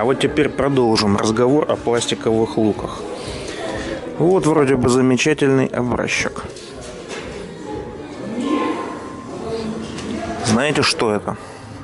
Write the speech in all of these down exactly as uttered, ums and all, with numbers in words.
А вот теперь продолжим разговор о пластиковых луках. Вот вроде бы замечательный образчик. Знаете, что это?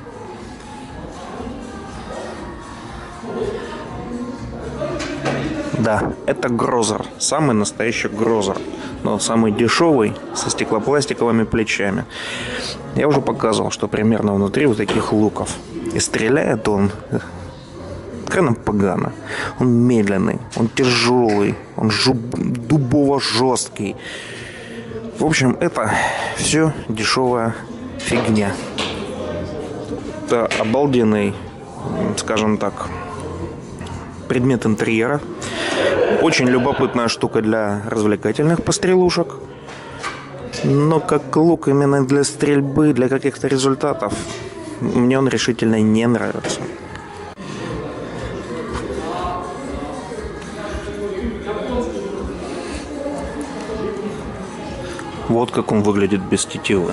Да, это Грозер, самый настоящий Грозер, но самый дешевый, со стеклопластиковыми плечами. Я уже показывал, что примерно внутри вот таких луков. И стреляет он откровенно погано. Он медленный, он тяжелый, он дубово-жесткий. В общем, это все дешевая фигня. Это обалденный, скажем так, предмет интерьера. Очень любопытная штука для развлекательных пострелушек. Но как лук именно для стрельбы, для каких-то результатов, мне он решительно не нравится. Вот как он выглядит без тетивы.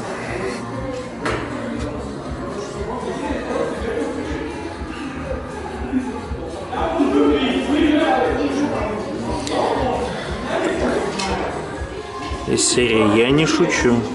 Из серии «Я не шучу».